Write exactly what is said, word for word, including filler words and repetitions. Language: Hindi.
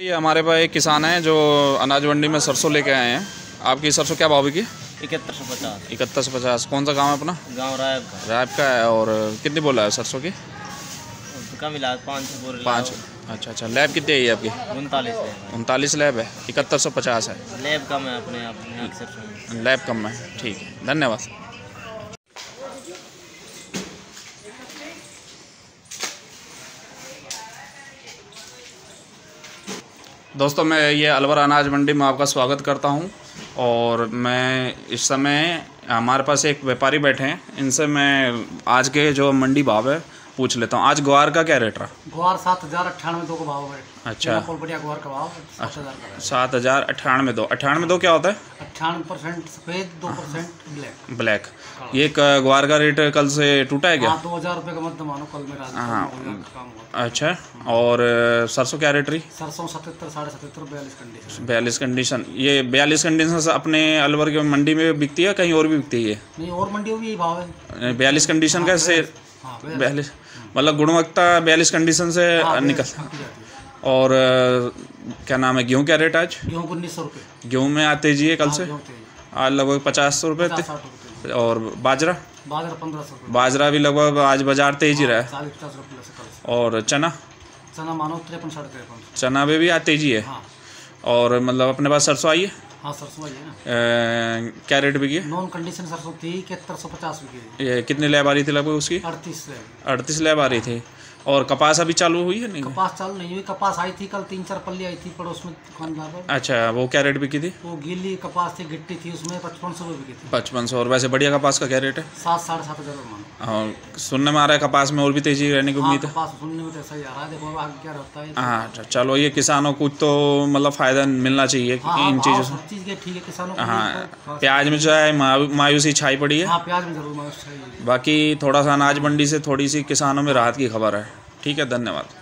ये हमारे पास एक किसान है जो अनाज मंडी में सरसों लेके आए हैं। आपकी सरसों क्या भाव की? इकहत्तर सौ पचास। इकहत्तर सौ पचास। कौन सा गांव है अपना? गांव रायब का। रायब का है। और कितनी बोला है सरसों की? उसका मिला पाँच सौ बोल पाँच। अच्छा अच्छा। लैब कितनी है आपकी? उनतालीस है। उनतालीस लैब है। इकहत्तर सौ पचास है। लैब कम है अपने अपने सरसों में। लैब कम है। ठीक है, धन्यवाद। दोस्तों, मैं ये अलवर अनाज मंडी में आपका स्वागत करता हूं। और मैं इस समय हमारे पास एक व्यापारी बैठे हैं, इनसे मैं आज के जो मंडी भाव है पूछ लेता हूं। आज ग्वार का क्या रेट रहा? ग्वार सात हज़ार अट्ठानवे दो का भाव है। अच्छा, बढ़िया ग्वार का भाव सात हज़ार का है। सात हज़ार अट्ठानवे दो। अट्ठानवे दो क्या होता है? अट्ठानवे परसेंट सफ़ेद, दो परसेंट ब्लैक। ब्लैक। ये क- ग्वार का रेट कल से टूटा है क्या? हाँ, दो हज़ार रुपये का मत मानो कल मेरा। हाँ। काम हुआ। अच्छा। और अ, सरसों क्या रेट रही? सरसों सतहत्तर साढ़े सतहत्तर बयालीस कंडीशन। बयालीस कंडीशन। ये बयालीस कंडीशन से अपने अलवर के मंडी में बिकती है, कहीं और भी बिकती है? नहीं, और मंडियों में यही भाव है। बयालीस कंडीशन का से हाँ, बयालीस मतलब गुणवत्ता बयालीस कंडीशन से निकल। और अ, क्या नाम है, गेहूँ क्या रेट आज? गेहूँ उन्नीस सौ रुपये। गेहूँ में आज तेजी है कल से? आज लगभग पचास सौ रुपये थे। साठ रुपये। और बाजरा? बाजरा पंद्रह सौ रुपये। बाजरा भी लगभग आज बाजार तेजी रहा है। चालीस पचास रुपये से कल से। और चना? चना मानो तिरपन साढ़े तिरपन। चना में भी आज तेजी है। हाँ और मतलब अपने पास सरसों आई है? हाँ, सरसों आई है ना। अ, क्या रेट बिकी है? नॉन कंडीशन सरसों थी इकहत्तर सौ पचास रुपये। ये कितनी लैब आ रही थी लगभग उसकी? अड़तीस से। अड़तीस लैब आ रही थी। और कपास अभी चालू हुई है नहीं? कपास चालू नहीं हुई। कपास आई थी कल, तीन चार पल्ली आई थी पड़ोस में दुकानदार पर। अच्छा, वो क्या रेट बिकी थी? वो गीली कपास थी, गिट्टी थी, उसमें पचपन सौ रुपये की थी। पचपन सौ। और वैसे बढ़िया कपास का क्या रेट है? सात साढ़े सात हज़ार मानो। और सुनने में आ रहा है कपास में और भी तेजी रहने की हाँ, उम्मीद है। कपास सुनने में तो ऐसा ही आ रहा है, देखो आगे क्या होता है। हाँ अच्छा, चलो ये किसानों को तो मतलब फ़ायदा मिलना चाहिए हाँ, इन हाँ, चीज़ों से। हर चीज़ के ठीक है किसानों को। हाँ, प्याज में जो है मायू- मायूसी छाई पड़ी है। हाँ, प्याज में जरूर मायूस चाहिए। बाकी थोड़ा सा अनाज मंडी से थोड़ी सी किसानों में राहत की खबर है। ठीक है, धन्यवाद।